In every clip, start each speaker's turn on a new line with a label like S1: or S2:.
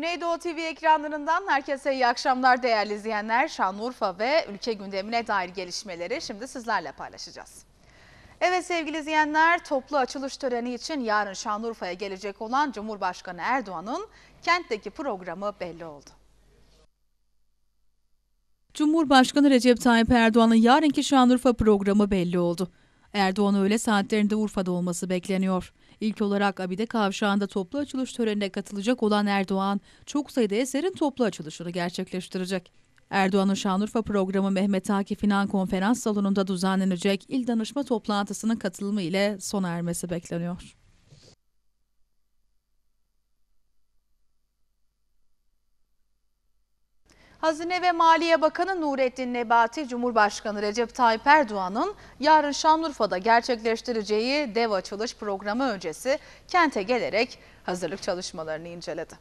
S1: Güneydoğu TV ekranlarından herkese iyi akşamlar değerli izleyenler. Şanlıurfa ve ülke gündemine dair gelişmeleri şimdi sizlerle paylaşacağız. Evet sevgili izleyenler, toplu açılış töreni için yarın Şanlıurfa'ya gelecek olan Cumhurbaşkanı Erdoğan'ın kentteki programı belli oldu.
S2: Cumhurbaşkanı Recep Tayyip Erdoğan'ın yarınki Şanlıurfa programı belli oldu. Erdoğan öğle saatlerinde Urfa'da olması bekleniyor. İlk olarak Abide Kavşağı'nda toplu açılış törenine katılacak olan Erdoğan, çok sayıda eserin toplu açılışını gerçekleştirecek. Erdoğan'ın Şanlıurfa programı Mehmet Akif İnan Konferans Salonu'nda düzenlenecek il danışma toplantısının katılımı ile sona ermesi bekleniyor.
S1: Hazine ve Maliye Bakanı Nurettin Nebati, Cumhurbaşkanı Recep Tayyip Erdoğan'ın yarın Şanlıurfa'da gerçekleştireceği dev açılış programı öncesi kente gelerek hazırlık çalışmalarını inceledi.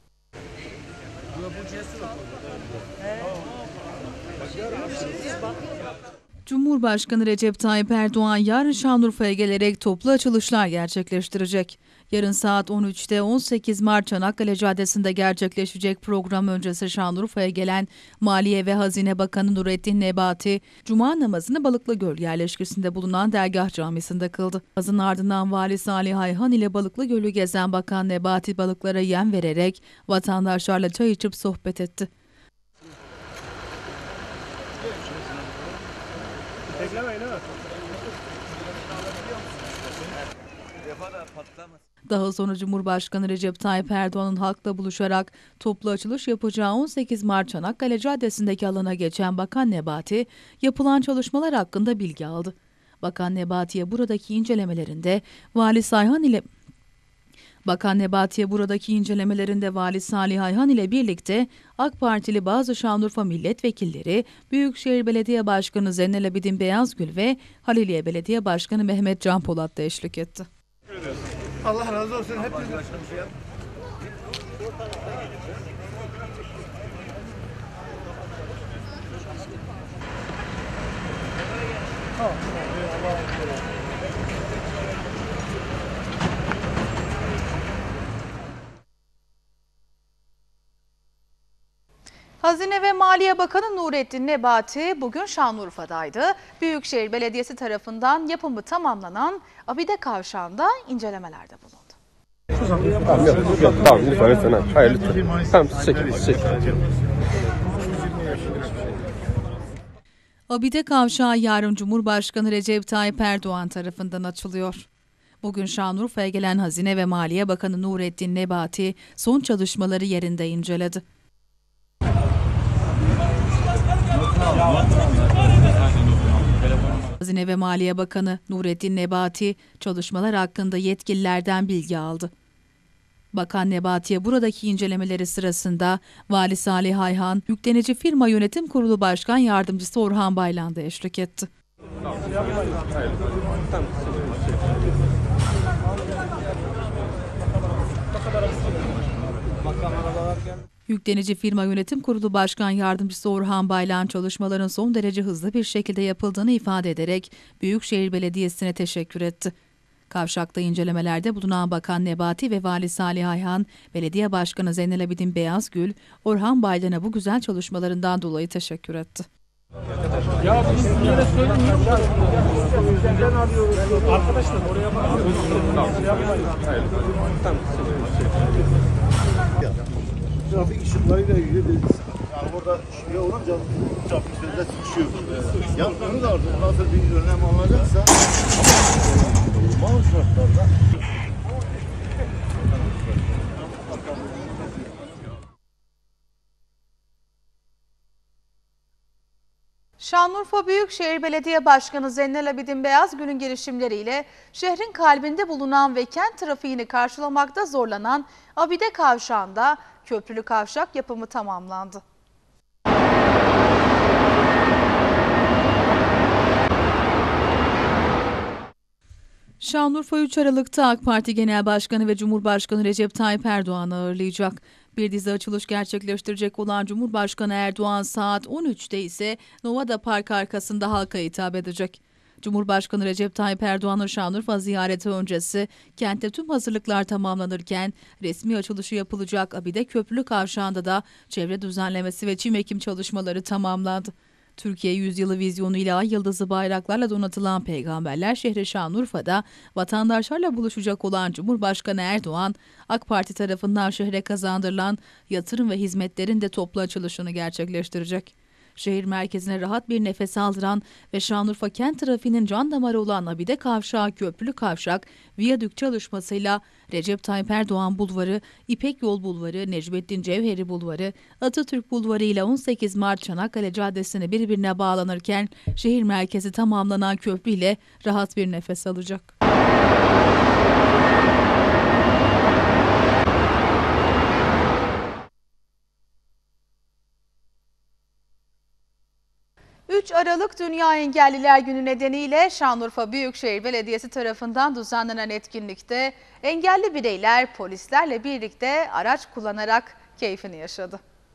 S2: Cumhurbaşkanı Recep Tayyip Erdoğan yarın Şanlıurfa'ya gelerek toplu açılışlar gerçekleştirecek. Yarın saat 13'te 18 Mart Çanakkale Caddesi'nde gerçekleşecek program öncesi Şanlıurfa'ya gelen Maliye ve Hazine Bakanı Nurettin Nebati, Cuma namazını Balıklıgöl yerleşkesinde bulunan Dergah Camisi'nde kıldı. Namazın ardından Vali Salih Ayhan ile Balıklıgöl'ü gezen Bakan Nebati balıklara yem vererek vatandaşlarla çay içip sohbet etti. Daha sonra Cumhurbaşkanı Recep Tayyip Erdoğan'ın halkla buluşarak toplu açılış yapacağı 18 Mart Çanakkale Caddesi'ndeki alana geçen Bakan Nebati, yapılan çalışmalar hakkında bilgi aldı. Bakan Nebati'ye buradaki incelemelerinde Vali Vali Salih Ayhan ile birlikte AK Partili bazı Şanlıurfa milletvekilleri, Büyükşehir Belediye Başkanı Zeynel Abidin Beyazgül ve Haliliye Belediye Başkanı Mehmet Can Polat da eşlik etti.
S3: Allah razı olsun hepiniz.
S1: Hazine ve Maliye Bakanı Nurettin Nebati bugün Şanlıurfa'daydı. Büyükşehir Belediyesi tarafından yapımı tamamlanan Abide Kavşağı'nda incelemelerde bulundu.
S4: Tamam, lütfen lütfen. Hayır lütfen. Tamam, çek.
S2: Abide Kavşağı yarın Cumhurbaşkanı Recep Tayyip Erdoğan tarafından açılıyor. Bugün Şanlıurfa'ya gelen Hazine ve Maliye Bakanı Nurettin Nebati son çalışmaları yerinde inceledi. Hazine ve Maliye Bakanı Nurettin Nebati çalışmalar hakkında yetkililerden bilgi aldı. Bakan Nebati'ye buradaki incelemeleri sırasında Vali Salih Ayhan, yüklenici firma yönetim kurulu başkan yardımcısı Orhan Baylan da eşlik etti. Yüklenici firma yönetim kurulu başkan yardımcısı Orhan Baylan çalışmaların son derece hızlı bir şekilde yapıldığını ifade ederek Büyükşehir Belediyesi'ne teşekkür etti. Kavşakta incelemelerde bulunan Bakan Nebati ve Vali Salih Ayhan, Belediye Başkanı Zeynel Abidin Beyazgül, Orhan Baylan'a bu güzel çalışmalarından dolayı teşekkür etti.
S3: Ya bunu yine söylemiyorum. Arkadaşlar oraya bakın. Trafik ışıklarıyla ilgili de yani orada şey olunca trafik sözde sıkışıyor. Yani onu da artık nasıl bir önlem alınacaksa normal şartlarda
S1: Şanlıurfa Büyükşehir Belediye Başkanı Zeynel Abidin Beyazgül'ün girişimleriyle şehrin kalbinde bulunan ve kent trafiğini karşılamakta zorlanan Abide Kavşağı'nda köprülü kavşak yapımı tamamlandı.
S2: Şanlıurfa 3 Aralık'ta AK Parti Genel Başkanı ve Cumhurbaşkanı Recep Tayyip Erdoğan'ı ağırlayacak. Bir dizi açılış gerçekleştirecek olan Cumhurbaşkanı Erdoğan saat 13'te ise Novada Park arkasında halka hitap edecek. Cumhurbaşkanı Recep Tayyip Erdoğan'ın Şanlıurfa ziyareti öncesi kentte tüm hazırlıklar tamamlanırken resmi açılışı yapılacak Abide Köprülü Kavşağı'nda da çevre düzenlemesi ve çim ekim çalışmaları tamamlandı. Türkiye Yüzyılı vizyonuyla ay yıldızı bayraklarla donatılan Peygamberler şehri Şanlıurfa'da vatandaşlarla buluşacak olan Cumhurbaşkanı Erdoğan, AK Parti tarafından şehre kazandırılan yatırım ve hizmetlerin de toplu açılışını gerçekleştirecek. Şehir merkezine rahat bir nefes aldıran ve Şanlıurfa kent trafiğinin can damarı olan Abide Kavşağı Köprülü Kavşak viyadük çalışmasıyla Recep Tayyip Erdoğan Bulvarı, İpek Yol Bulvarı, Necmettin Cevheri Bulvarı, Atatürk Bulvarı ile 18 Mart Çanakkale Caddesi'ni birbirine bağlanırken şehir merkezi tamamlanan köprü ile rahat bir nefes alacak.
S1: ...3 Aralık Dünya Engelliler Günü nedeniyle Şanlıurfa Büyükşehir Belediyesi tarafından düzenlenen etkinlikte engelli bireyler polislerle birlikte araç kullanarak keyfini yaşadı.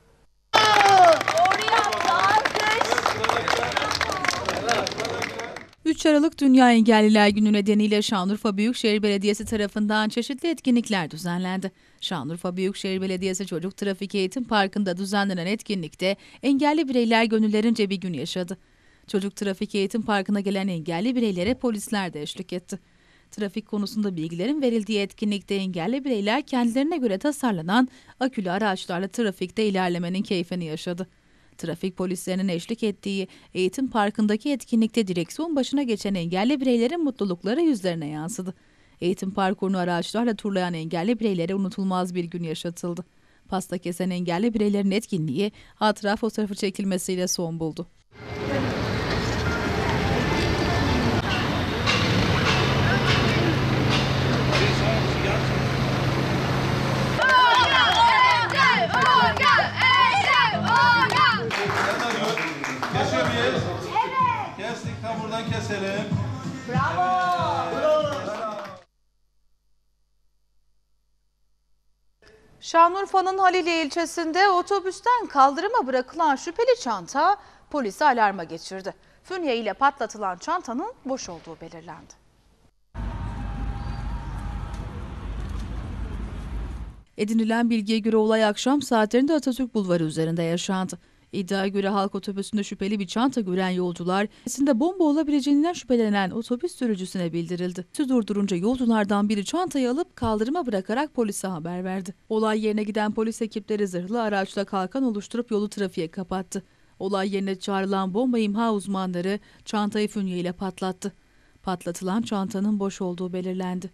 S2: 3 Aralık Dünya Engelliler Günü nedeniyle Şanlıurfa Büyükşehir Belediyesi tarafından çeşitli etkinlikler düzenlendi. Şanlıurfa Büyükşehir Belediyesi Çocuk Trafik Eğitim Parkı'nda düzenlenen etkinlikte engelli bireyler gönüllerince bir gün yaşadı. Çocuk Trafik Eğitim Parkı'na gelen engelli bireylere polisler de eşlik etti. Trafik konusunda bilgilerin verildiği etkinlikte engelli bireyler kendilerine göre tasarlanan akülü araçlarla trafikte ilerlemenin keyfini yaşadı. Trafik polislerinin eşlik ettiği eğitim parkındaki etkinlikte direksiyon başına geçen engelli bireylerin mutlulukları yüzlerine yansıdı. Eğitim parkurunu araçlarla turlayan engelli bireylere unutulmaz bir gün yaşatıldı. Pasta kesen engelli bireylerin etkinliği hatıra fotoğrafı çekilmesiyle son buldu.
S5: Kesemeyiz. Kestik, tam buradan keselim.
S1: Şanlıurfa'nın Haliliye ilçesinde otobüsten kaldırıma bırakılan şüpheli çanta polisi alarma geçirdi. Fünye ile patlatılan çantanın boş olduğu belirlendi.
S2: Edinilen bilgiye göre olay akşam saatlerinde Atatürk Bulvarı üzerinde yaşandı. İddiaya göre halk otobüsünde şüpheli bir çanta gören yolcular, içinde bomba olabileceğinden şüphelenen otobüs sürücüsüne bildirildi. Durdurunca yolculardan biri çantayı alıp kaldırıma bırakarak polise haber verdi. Olay yerine giden polis ekipleri zırhlı araçla kalkan oluşturup yolu trafiğe kapattı. Olay yerine çağrılan bomba imha uzmanları çantayı fünye ile patlattı. Patlatılan çantanın boş olduğu belirlendi.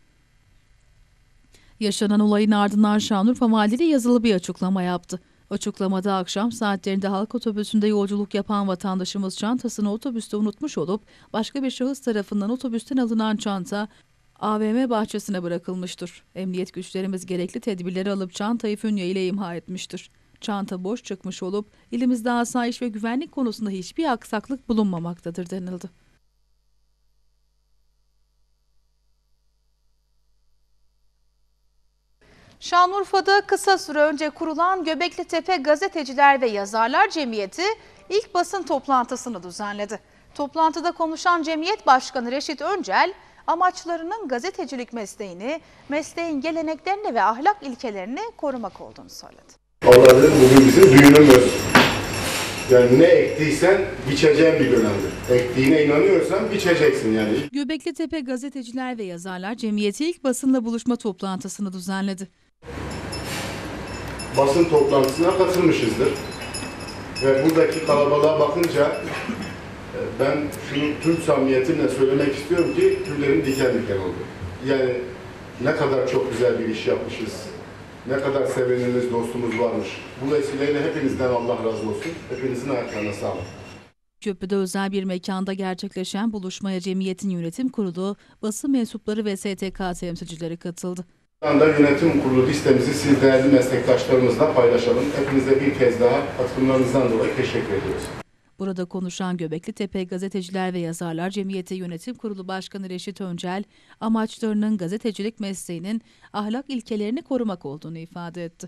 S2: Yaşanan olayın ardından Şanlıurfa Valiliği yazılı bir açıklama yaptı. Açıklamada akşam saatlerinde halk otobüsünde yolculuk yapan vatandaşımız çantasını otobüste unutmuş olup başka bir şahıs tarafından otobüsten alınan çanta AVM bahçesine bırakılmıştır. Emniyet güçlerimiz gerekli tedbirleri alıp çantayı fünye ile imha etmiştir. Çanta boş çıkmış olup ilimizde asayiş ve güvenlik konusunda hiçbir aksaklık bulunmamaktadır denildi.
S1: Şanlıurfa'da kısa süre önce kurulan Göbeklitepe Gazeteciler ve Yazarlar Cemiyeti ilk basın toplantısını düzenledi. Toplantıda konuşan Cemiyet Başkanı Reşit Öncel, amaçlarının gazetecilik mesleğini, mesleğin geleneklerini ve ahlak ilkelerini korumak olduğunu söyledi.
S6: Allah'ın bugün bizim düğünümüz. Yani ne ektiysen biçeceğin bir dönemdir. Ektiğine inanıyorsan biçeceksin yani.
S2: Göbeklitepe Gazeteciler ve Yazarlar Cemiyeti ilk basınla buluşma toplantısını düzenledi.
S6: Basın toplantısına katılmışızdır. Ve buradaki kalabalığa bakınca ben şunu tüm samimiyetimle söylemek istiyorum ki tüylerim diken diken oldu. Yani ne kadar çok güzel bir iş yapmışız. Ne kadar sevenimiz, dostumuz varmış. Bu vesileyle hepinizden Allah razı olsun. Hepinizin ayaklarına sağlık.
S2: Köprü'de özel bir mekanda gerçekleşen buluşmaya Cemiyet'in yönetim kurulu, basın mensupları ve STK temsilcileri katıldı.
S6: Şu anda yönetim kurulu listemizi siz değerli meslektaşlarımızla paylaşalım. Hepinize bir kez daha katkılarınızdan dolayı teşekkür ediyoruz.
S2: Burada konuşan Göbeklitepe Gazeteciler ve Yazarlar Cemiyeti Yönetim Kurulu Başkanı Reşit Öncel, amaçlarının gazetecilik mesleğinin ahlak ilkelerini korumak olduğunu ifade etti.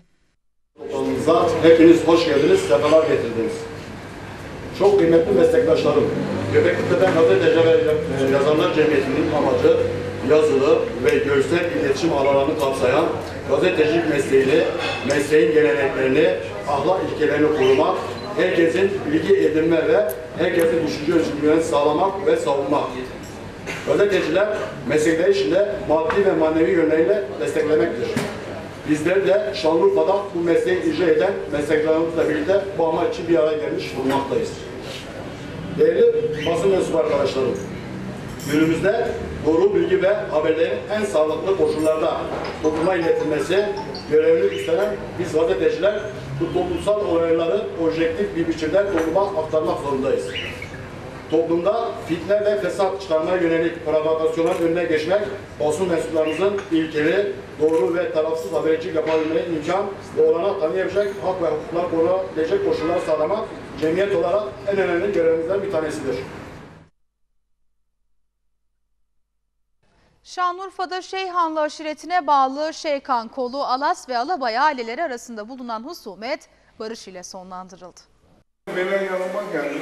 S7: Hepiniz hoş geldiniz, sefalar getirdiniz. Çok kıymetli meslektaşlarım,
S6: Göbeklitepe Gazeteciler ve Yazarlar Cemiyeti'nin amacı yazılı ve görsel iletişim alanlarını kapsayan gazetecilik mesleğini, mesleğin geleneklerini, ahlak ilkelerini korumak, herkesin bilgi edinme ve herkesin düşünce özgürlüğünü sağlamak ve savunmak. Gazeteciler meslekleri içinde maddi ve manevi yönleriyle desteklemektir. Bizler de Şanlıurfa'da bu mesleği icra eden mesleklerimizle birlikte bu amaç için bir araya gelmiş bulunmaktayız. Değerli basın mensubu arkadaşlarım, günümüzde doğru bilgi ve haberlerin en sağlıklı koşullarda topluma iletilmesi görevini üstlenen biz gazeteciler bu toplumsal olayları objektif bir biçimde topluma aktarmak zorundayız. Toplumda fitne ve fesat çıkarmaya yönelik provokasyonların önüne geçmek, basın mensuplarımızın ilkeli, doğru ve tarafsız habercilik yapabilmeye imkan ve olanak tanıyabilecek hak ve hukuklar korunabilecek koşullar sağlamak, cemiyet olarak en önemli görevimizden bir tanesidir.
S1: Şanlıurfa'da Şeyhanlı aşiretine bağlı Şeykan, Kolu, Alas ve Alabay aileleri arasında bulunan husumet barış ile sonlandırıldı.
S7: Benim yanıma geldi.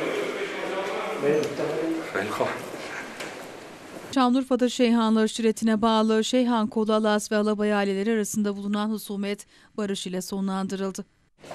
S2: Şanlıurfa'da Şeyhanlı aşiretine bağlı Şeyhan, Kolu, Alas ve Alabay aileleri arasında bulunan husumet barış ile sonlandırıldı.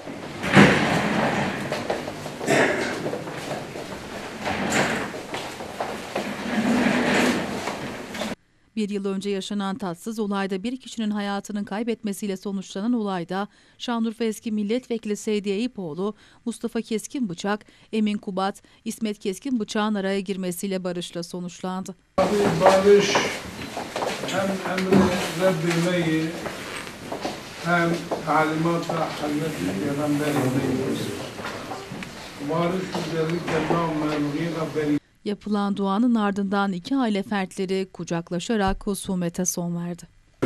S2: Bir yıl önce yaşanan tatsız olayda bir kişinin hayatının kaybetmesiyle sonuçlanan olayda Şanlıurfa eski milletvekili Seydi Eyüpoğlu, Mustafa Keskinbıçak, Emin Kubat, İsmet Keskinbıçak'ın araya girmesiyle barışla sonuçlandı.
S7: Barış hem emri hem talimatla Hazreti Peygamber'e barış güzellikle nammerliğine
S2: Yapılan duanın ardından iki aile fertleri kucaklaşarak husumete son verdi.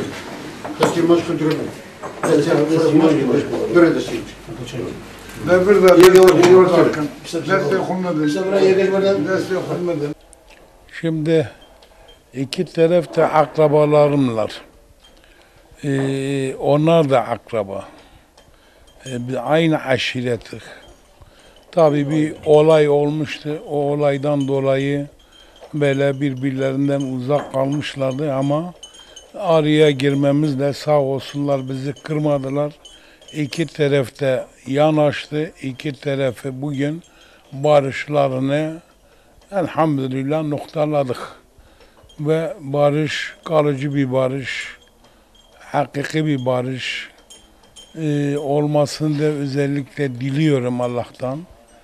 S7: Şimdi iki taraf da akrabalarımlar. Onlar da akraba. Aynı aşiretlik. Tabii bir olay olmuştu. O olaydan dolayı böyle birbirlerinden uzak kalmışlardı ama araya girmemizle sağ olsunlar bizi kırmadılar. İki tarafta yanaştı. İki tarafı bugün barışlarını elhamdülillah noktaladık. Ve barış kalıcı bir barış, hakiki bir barış olmasını da özellikle diliyorum Allah'tan.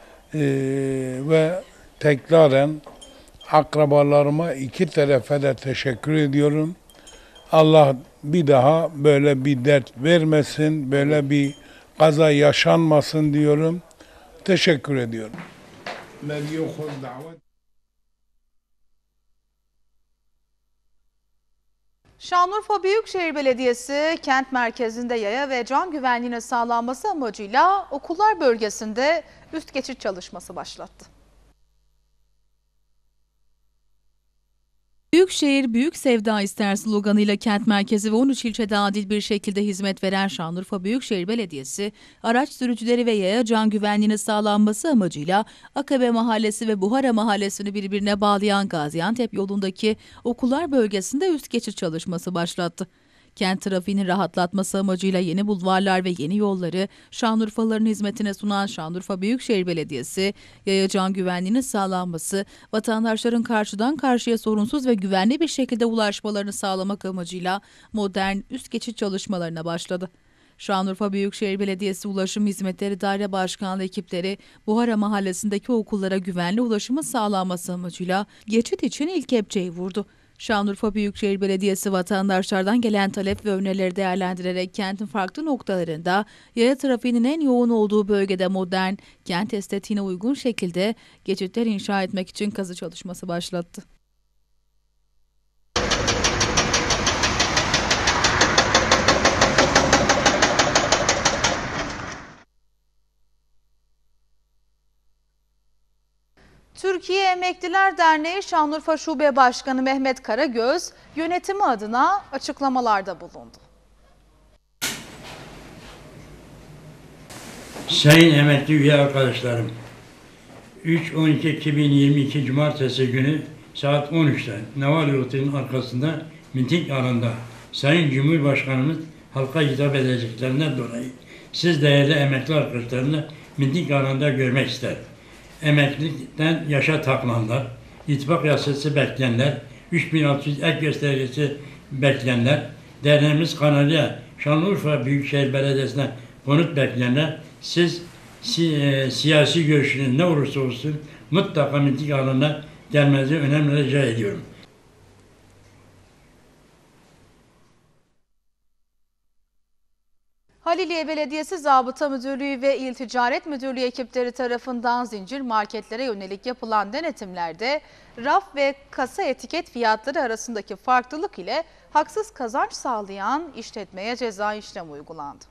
S7: Ve tekraren akrabalarıma iki tarafa da teşekkür ediyorum. Allah bir daha böyle bir dert vermesin, böyle bir kaza yaşanmasın diyorum. Teşekkür ediyorum.
S1: Şanlıurfa Büyükşehir Belediyesi kent merkezinde yaya ve can güvenliğine sağlanması amacıyla okullar bölgesinde üst geçit çalışması başlattı.
S2: Büyükşehir Büyük Sevda ister sloganıyla kent merkezi ve 13 ilçede adil bir şekilde hizmet veren Şanlıurfa Büyükşehir Belediyesi, araç sürücüleri ve yaya can güvenliğine sağlanması amacıyla Akabe Mahallesi ve Buhara Mahallesi'ni birbirine bağlayan Gaziantep yolundaki okullar bölgesinde üst geçit çalışması başlattı. Kent trafiğini rahatlatması amacıyla yeni bulvarlar ve yeni yolları Şanlıurfalıların hizmetine sunan Şanlıurfa Büyükşehir Belediyesi, yaya can güvenliğinin sağlanması, vatandaşların karşıdan karşıya sorunsuz ve güvenli bir şekilde ulaşmalarını sağlamak amacıyla modern üst geçit çalışmalarına başladı. Şanlıurfa Büyükşehir Belediyesi Ulaşım Hizmetleri Daire Başkanlığı ekipleri Buhara Mahallesi'ndeki okullara güvenli ulaşımın sağlanması amacıyla geçit için ilk kepçeyi vurdu. Şanlıurfa Büyükşehir Belediyesi vatandaşlardan gelen talep ve önerileri değerlendirerek kentin farklı noktalarında yaya trafiğinin en yoğun olduğu bölgede modern, kent estetiğine uygun şekilde geçitler inşa etmek için kazı çalışması başlattı.
S1: Türkiye Emekliler Derneği Şanlıurfa Şube Başkanı Mehmet Karagöz yönetimi adına açıklamalarda bulundu.
S8: Sayın emekli üye arkadaşlarım, 3-12-2022 Cumartesi günü saat 13'te Naval Otel'in arkasında miting alanında Sayın Cumhurbaşkanımız halka hitap edeceklerinden dolayı siz değerli emekli arkadaşlarını miting alanında görmek ister. Emeklilikten yaşa takılanlar, ittifak yasası bekleyenler, 3600 ek göstergesi bekleyenler, derneğimiz Kanarya Şanlıurfa Büyükşehir Belediyesi'ne konut bekleyenler, siz siyasi görüşünüz ne olursa olsun mutlaka miting alanına gelmenizi önemli rica ediyorum.
S1: Haliliye Belediyesi Zabıta Müdürlüğü ve İl Ticaret Müdürlüğü ekipleri tarafından zincir marketlere yönelik yapılan denetimlerde raf ve kasa etiket fiyatları arasındaki farklılık ile haksız kazanç sağlayan işletmeye ceza işlemi uygulandı.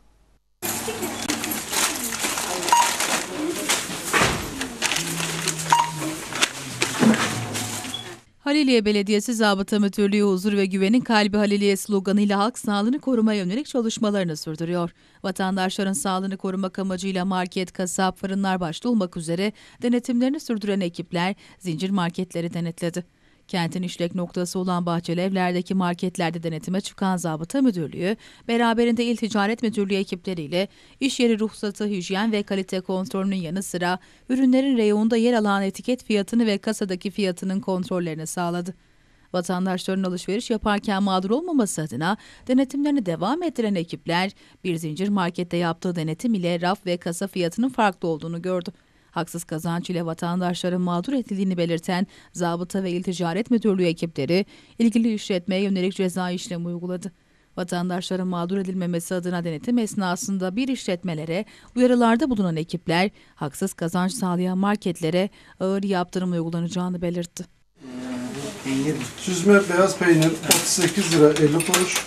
S2: Haliliye Belediyesi Zabıta Müdürlüğü Huzur ve Güvenin Kalbi Haliliye sloganıyla halk sağlığını korumaya yönelik çalışmalarını sürdürüyor. Vatandaşların sağlığını korumak amacıyla market, kasap, fırınlar başta olmak üzere denetimlerini sürdüren ekipler zincir marketleri denetledi. Kentin işlek noktası olan Bahçelievler'deki marketlerde denetime çıkan Zabıta Müdürlüğü, beraberinde İl Ticaret Müdürlüğü ekipleriyle iş yeri ruhsatı, hijyen ve kalite kontrolünün yanı sıra ürünlerin reyonunda yer alan etiket fiyatını ve kasadaki fiyatının kontrollerini sağladı. Vatandaşların alışveriş yaparken mağdur olmaması adına denetimlerini devam ettiren ekipler, bir zincir markette yaptığı denetim ile raf ve kasa fiyatının farklı olduğunu gördü. Haksız kazanç ile vatandaşların mağdur edildiğini belirten Zabıta ve İl Ticaret Müdürlüğü ekipleri ilgili işletmeye yönelik ceza işlemi uyguladı. Vatandaşların mağdur edilmemesi adına denetim esnasında bir işletmelere uyarılarda bulunan ekipler haksız kazanç sağlayan marketlere ağır yaptırım uygulanacağını belirtti.
S9: Süzme beyaz peynir 38 lira 50 kuruş.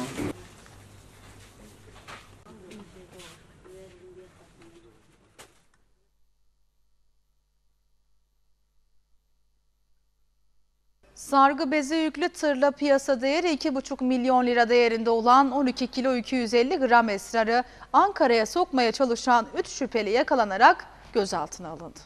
S1: Sargı bezi yüklü tırla piyasa değeri 2,5 milyon lira değerinde olan 12 kilo 250 gram esrarı Ankara'ya sokmaya çalışan 3 şüpheli yakalanarak gözaltına alındı.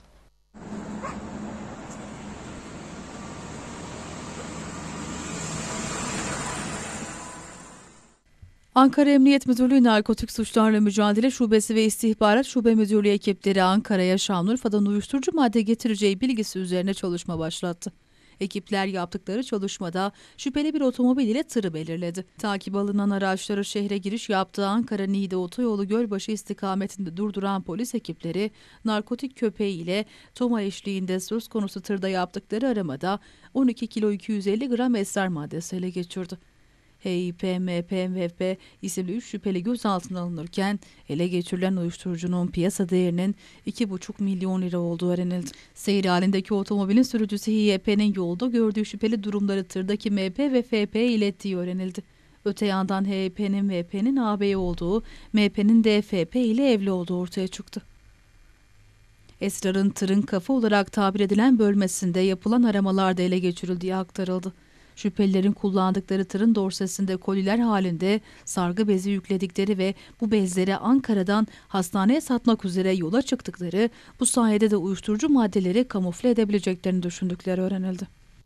S2: Ankara Emniyet Müdürlüğü Narkotik Suçlarla Mücadele Şubesi ve İstihbarat Şube Müdürlüğü ekipleri Ankara'ya Şanlıurfa'dan uyuşturucu madde getireceği bilgisi üzerine çalışma başlattı. Ekipler yaptıkları çalışmada şüpheli bir otomobil ile tırı belirledi. Takip alınan araçları şehre giriş yaptığı Ankara-Niğde Otoyolu Gölbaşı istikametinde durduran polis ekipleri narkotik köpeği ile Toma eşliğinde söz konusu tırda yaptıkları aramada 12 kilo 250 gram esrar maddesi ele geçirdi. HİP, MPMF isimli 3 şüpheli gözaltına alınırken ele geçirilen uyuşturucunun piyasa değerinin 2,5 milyon lira olduğu öğrenildi. Seyir halindeki otomobilin sürücüsü HİP'nin yolda gördüğü şüpheli durumları tırdaki MP ve FP'ye ilettiği öğrenildi. Öte yandan HİP'nin MP'nin ağabeyi olduğu, MP'nin de FP ile evli olduğu ortaya çıktı. Esrar'ın tırın kafa olarak tabir edilen bölmesinde yapılan aramalarda ele geçirildiği aktarıldı. Şüphelilerin kullandıkları tırın dorsesinde koliler halinde sargı bezi yükledikleri ve bu bezleri Ankara'dan hastaneye satmak üzere yola çıktıkları, bu sayede de uyuşturucu maddeleri kamufle edebileceklerini düşündükleri öğrenildi.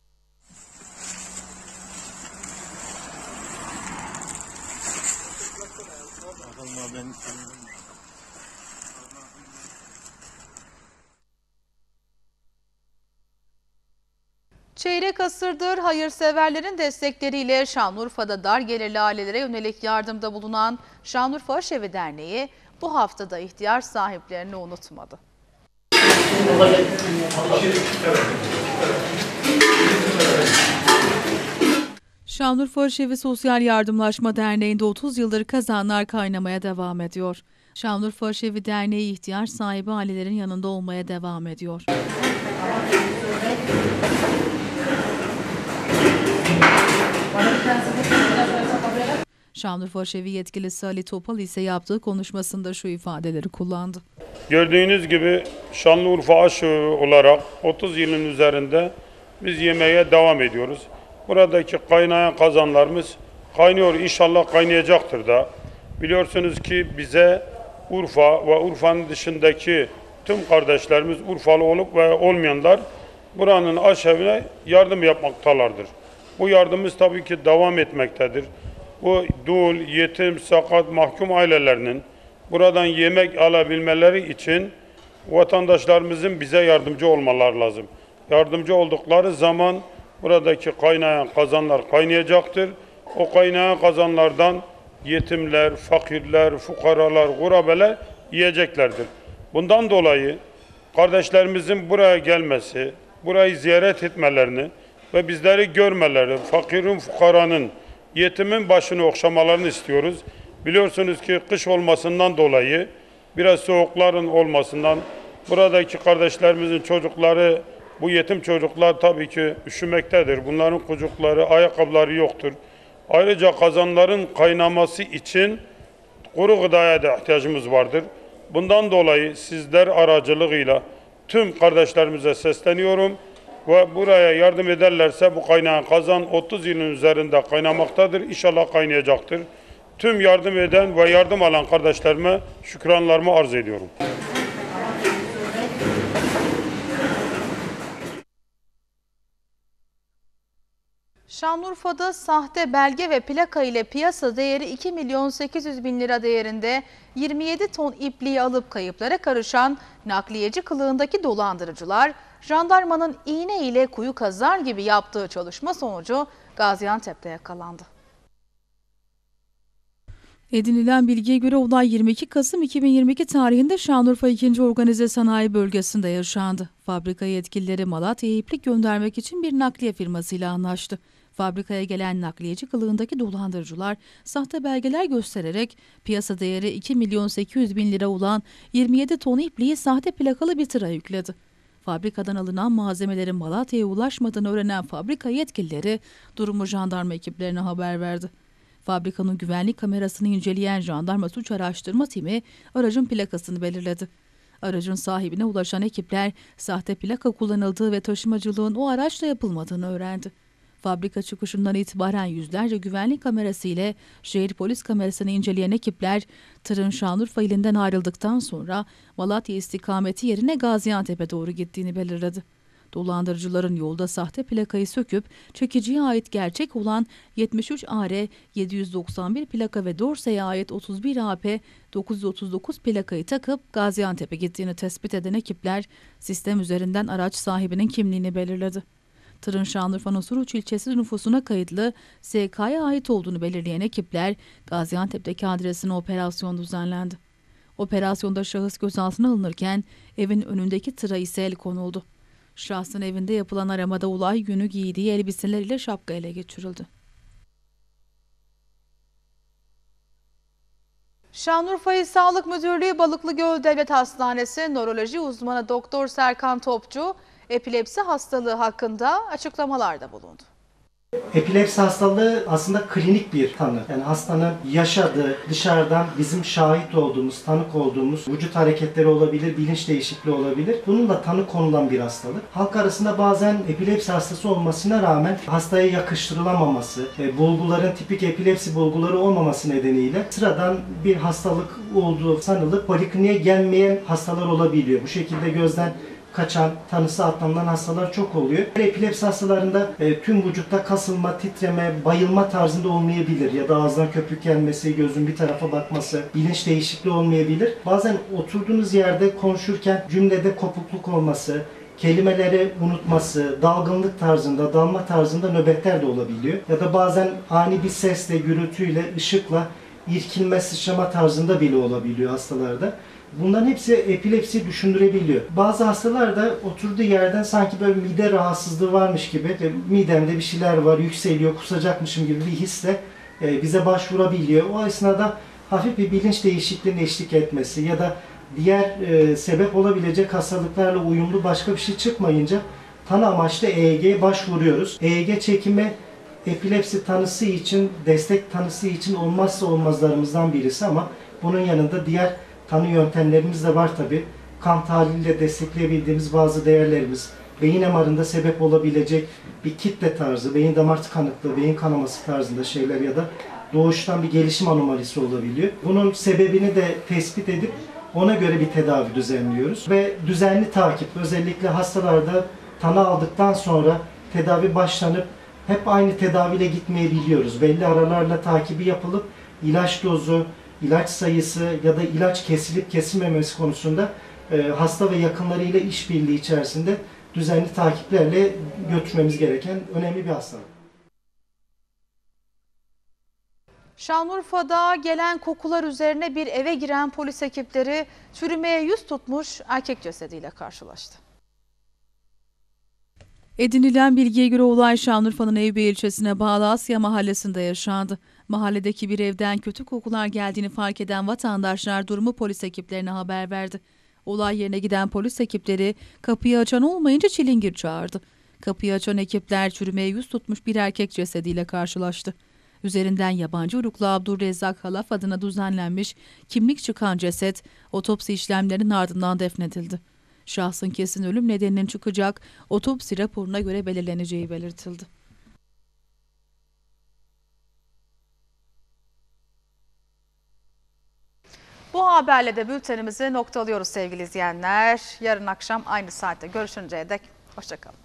S1: Çeyrek asırdır hayırseverlerin destekleriyle Şanlıurfa'da dar gelirli ailelere yönelik yardımda bulunan Şanlıurfa Aşevi Derneği bu haftada ihtiyaç sahiplerini unutmadı.
S2: Şanlıurfa Aşevi Sosyal Yardımlaşma Derneği'nde 30 yıldır kazanlar kaynamaya devam ediyor. Şanlıurfa Aşevi Derneği ihtiyaç sahibi ailelerin yanında olmaya devam ediyor. Şanlıurfa Aşevi yetkilisi Ali Topal ise yaptığı konuşmasında şu ifadeleri kullandı.
S10: Gördüğünüz gibi Şanlıurfa Aşevi olarak 30 yılın üzerinde biz yemeğe devam ediyoruz. Buradaki kaynayan kazanlarımız kaynıyor, inşallah kaynayacaktır da. Biliyorsunuz ki bize Urfa ve Urfa'nın dışındaki tüm kardeşlerimiz Urfalı olup ve olmayanlar buranın aşevine yardım yapmaktalardır. Bu yardımımız tabii ki devam etmektedir. Bu dul, yetim, sakat, mahkum ailelerinin buradan yemek alabilmeleri için vatandaşlarımızın bize yardımcı olmaları lazım. Yardımcı oldukları zaman buradaki kaynayan kazanlar kaynayacaktır. O kaynayan kazanlardan yetimler, fakirler, fukaralar, gurabeler yiyeceklerdir. Bundan dolayı kardeşlerimizin buraya gelmesi, burayı ziyaret etmelerini ve bizleri görmeleri, fakirin, fukaranın, yetimin başını okşamalarını istiyoruz. Biliyorsunuz ki kış olmasından dolayı, biraz soğukların olmasından, buradaki kardeşlerimizin çocukları, bu yetim çocuklar tabii ki üşümektedir. Bunların çocukları, ayakkabıları yoktur. Ayrıca kazanların kaynaması için kuru gıdaya da ihtiyacımız vardır. Bundan dolayı sizler aracılığıyla tüm kardeşlerimize sesleniyorum ve buraya yardım ederlerse bu kaynayan kazan 30 yılın üzerinde kaynamaktadır. İnşallah kaynayacaktır. Tüm yardım eden ve yardım alan kardeşlerime şükranlarımı arz ediyorum.
S1: Şanlıurfa'da sahte belge ve plaka ile piyasa değeri 2.800.000 lira değerinde 27 ton ipliği alıp kayıplara karışan nakliyeci kılığındaki dolandırıcılar, jandarmanın iğne ile kuyu kazar gibi yaptığı çalışma sonucu Gaziantep'te yakalandı.
S2: Edinilen bilgiye göre olay 22 Kasım 2022 tarihinde Şanlıurfa 2. Organize Sanayi Bölgesi'nde yaşandı. Fabrika yetkilileri Malatya'ya iplik göndermek için bir nakliye firmasıyla anlaştı. Fabrikaya gelen nakliyeci kılığındaki dolandırıcılar sahte belgeler göstererek piyasa değeri 2.800.000 lira olan 27 ton ipliği sahte plakalı bir tıra yükledi. Fabrikadan alınan malzemelerin Malatya'ya ulaşmadığını öğrenen fabrika yetkilileri durumu jandarma ekiplerine haber verdi. Fabrikanın güvenlik kamerasını inceleyen jandarma suç araştırma timi aracın plakasını belirledi. Aracın sahibine ulaşan ekipler sahte plaka kullanıldığı ve taşımacılığın o araçla yapılmadığını öğrendi. Fabrika çıkışından itibaren yüzlerce güvenlik kamerası ile şehir polis kamerasını inceleyen ekipler tırın Şanlıurfa ilinden ayrıldıktan sonra Malatya istikameti yerine Gaziantep'e doğru gittiğini belirledi. Dolandırıcıların yolda sahte plakayı söküp çekiciye ait gerçek olan 73 AR 791 plaka ve Dorsey'e ait 31 AP 939 plakayı takıp Gaziantep'e gittiğini tespit eden ekipler sistem üzerinden araç sahibinin kimliğini belirledi. Tırın Şanlıurfa'nın Suruç ilçesi nüfusuna kayıtlı SK'ya ait olduğunu belirleyen ekipler Gaziantep'teki adresine operasyon düzenlendi. Operasyonda şahıs gözaltına alınırken evin önündeki tıra ise el konuldu. Şahsın evinde yapılan aramada olay günü giydiği elbiseler ile şapka ele geçirildi.
S1: Şanlıurfa İl Sağlık Müdürlüğü Balıklıgöl Devlet Hastanesi nöroloji uzmanı Doktor Serkan Topçu, epilepsi hastalığı hakkında açıklamalarda bulundu.
S11: Epilepsi hastalığı aslında klinik bir tanı. Yani hastanın yaşadığı, dışarıdan bizim şahit olduğumuz, tanık olduğumuz vücut hareketleri olabilir, bilinç değişikliği olabilir. Bununla tanı konulan bir hastalık. Halk arasında bazen epilepsi hastası olmasına rağmen hastaya yakıştırılamaması, bulguların tipik epilepsi bulguları olmaması nedeniyle sıradan bir hastalık olduğu sanılıp polikliniğe gelmeyen hastalar olabiliyor. Bu şekilde gözden kaçan, tanısı atlanılan hastalar çok oluyor. Epilepsi hastalarında tüm vücutta kasılma, titreme, bayılma tarzında olmayabilir ya da ağızdan köpük gelmesi, gözün bir tarafa bakması, bilinç değişikliği olmayabilir. Bazen oturduğunuz yerde konuşurken cümlede kopukluk olması, kelimeleri unutması, dalgınlık tarzında, dalma tarzında nöbetler de olabiliyor. Ya da bazen ani bir sesle, gürültüyle, ışıkla irkilme, sıçrama tarzında bile olabiliyor hastalarda. Bunların hepsi epilepsi düşündürebiliyor. Bazı hastalar da oturduğu yerden sanki böyle mide rahatsızlığı varmış gibi, midemde bir şeyler var, yükseliyor, kusacakmışım gibi bir hisle bize başvurabiliyor. O esnada hafif bir bilinç değişikliğine eşlik etmesi ya da diğer sebep olabilecek hastalıklarla uyumlu başka bir şey çıkmayınca tanı amaçlı EEG'ye başvuruyoruz. EEG çekimi epilepsi tanısı için, destek tanısı için olmazsa olmazlarımızdan birisi ama bunun yanında diğer tanı yöntemlerimiz de var tabi. Kan tahliliyle destekleyebildiğimiz bazı değerlerimiz, beyin MR'ında sebep olabilecek bir kitle tarzı, beyin damar tıkanıklığı, beyin kanaması tarzında şeyler ya da doğuştan bir gelişim anomalisi olabiliyor. Bunun sebebini de tespit edip Ona göre bir tedavi düzenliyoruz ve düzenli takip, özellikle hastalarda tanı aldıktan sonra tedavi başlanıp hep aynı tedaviyle gitmeyebiliyoruz. Belli aralarla takibi yapılıp ilaç dozu, ilaç sayısı ya da ilaç kesilip kesilmemesi konusunda hasta ve yakınlarıyla işbirliği içerisinde düzenli takiplerle götürmemiz gereken önemli bir hastalık.
S1: Şanlıurfa'da gelen kokular üzerine bir eve giren polis ekipleri çürümeye yüz tutmuş erkek cesediyle karşılaştı.
S2: Edinilen bilgiye göre olay Şanlıurfa'nın Eyüpiye ilçesine bağlı Asya Mahallesi'nde yaşandı. Mahalledeki bir evden kötü kokular geldiğini fark eden vatandaşlar durumu polis ekiplerine haber verdi. Olay yerine giden polis ekipleri kapıyı açan olmayınca çilingir çağırdı. Kapıyı açan ekipler çürümeye yüz tutmuş bir erkek cesediyle karşılaştı. Üzerinden yabancı uyruklu Abdurrezzak Halaf adına düzenlenmiş kimlik çıkan ceset otopsi işlemlerinin ardından defnedildi. Şahsın kesin ölüm nedeninin çıkacak otopsi raporuna göre belirleneceği belirtildi.
S1: Bu haberle de bültenimizi noktalıyoruz sevgili izleyenler. Yarın akşam aynı saatte görüşünceye dek hoşça kalın.